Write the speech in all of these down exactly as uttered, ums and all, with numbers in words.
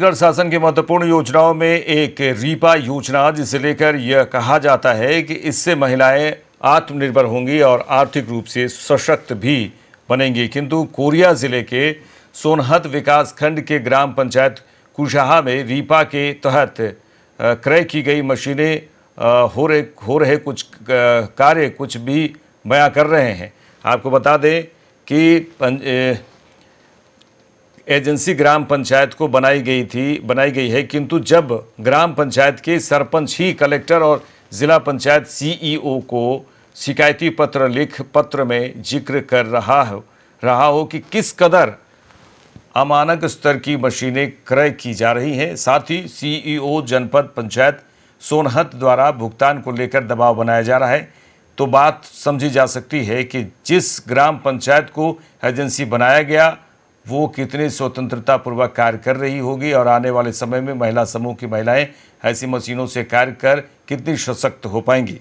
छत्तीसगढ़ शासन की महत्वपूर्ण योजनाओं में एक रीपा योजना, जिसे लेकर यह कहा जाता है कि इससे महिलाएं आत्मनिर्भर होंगी और आर्थिक रूप से सशक्त भी बनेंगी। किंतु कोरिया जिले के सोनहत विकास खंड के ग्राम पंचायत कुशाहा में रीपा के तहत क्रय की गई मशीनें हो रहे हो रहे कुछ कार्य कुछ भी बयां कर रहे हैं। आपको बता दें कि एजेंसी ग्राम पंचायत को बनाई गई थी बनाई गई है, किंतु जब ग्राम पंचायत के सरपंच ही कलेक्टर और जिला पंचायत सीईओ को शिकायती पत्र लिख पत्र में जिक्र कर रहा हो रहा हो कि किस कदर अमानक स्तर की मशीनें क्रय की जा रही हैं। साथ ही सीईओ जनपद पंचायत सोनहत द्वारा भुगतान को लेकर दबाव बनाया जा रहा है, तो बात समझी जा सकती है कि जिस ग्राम पंचायत को एजेंसी बनाया गया वो कितनी स्वतंत्रता पूर्वक कार्य कर रही होगी और आने वाले समय में महिला समूह की महिलाएं ऐसी मशीनों से कार्य कर कितनी सशक्त हो पाएंगी।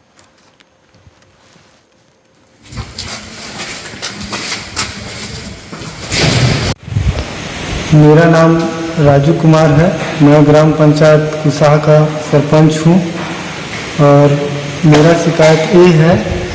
मेरा नाम राजू कुमार है। मैं ग्राम पंचायत कुशाहा का सरपंच हूँ और मेरा शिकायत ये है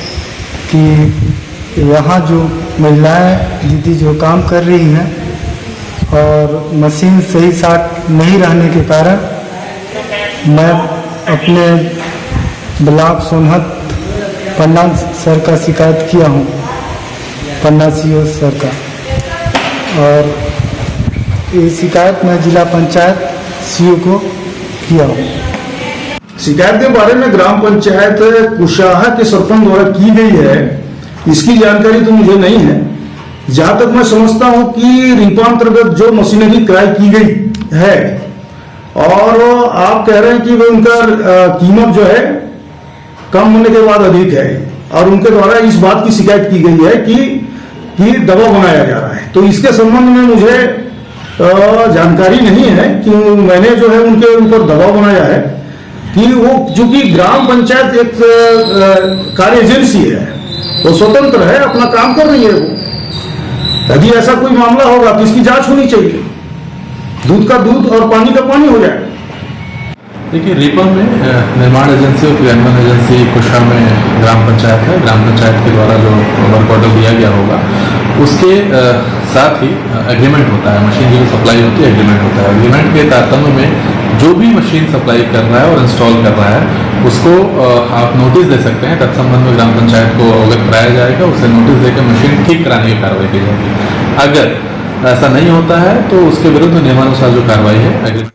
कि यहाँ जो महिलाएं दीदी जो काम कर रही हैं और मशीन सही साथ नहीं रहने के कारण मैं अपने ब्लॉक सोनहत पन्ना सर का शिकायत किया हूँ, पन्ना सीओ सर का, और ये शिकायत मैं जिला पंचायत सीओ को किया हूँ। शिकायत के बारे में ग्राम पंचायत कुशाहा के सरपंच द्वारा की गई है, इसकी जानकारी तो मुझे नहीं है। जहां तक मैं समझता हूं कि रीपा अंतर्गत जो मशीनरी क्रय की गई है और आप कह रहे हैं कि वो उनका कीमत जो है कम होने के बाद अधिक है और उनके द्वारा इस बात की शिकायत की गई है कि कि दबाव बनाया जा रहा है, तो इसके संबंध में मुझे जानकारी नहीं है कि मैंने जो है उनके ऊपर दबाव बनाया है कि वो चूंकि ग्राम पंचायत एक कार्य एजेंसी है, वो स्वतंत्र है, अपना काम कर रही है। वो यदि ऐसा कोई मामला होगा तो इसकी जांच होनी चाहिए, दूध का दूध और पानी का पानी हो जाए। देखिए, रीपा में निर्माण एजेंसी और क्रियान्वयन एजेंसी कुशाहा में ग्राम पंचायत है। ग्राम पंचायत के द्वारा जो वर्क ऑर्डर दिया गया होगा उसके साथ ही एग्रीमेंट होता है, मशीन की जो सप्लाई होती है एग्रीमेंट होता है। एग्रीमेंट के तारतम्य में जो भी मशीन सप्लाई कर रहा है और इंस्टॉल कर रहा है उसको आप नोटिस दे सकते हैं। तत्संबंध में ग्राम पंचायत को अवगत कराया जाएगा, उसे नोटिस देकर मशीन ठीक कराने की कार्रवाई की जाएगी। अगर ऐसा नहीं होता है तो उसके विरुद्ध नियमानुसार जो कार्रवाई है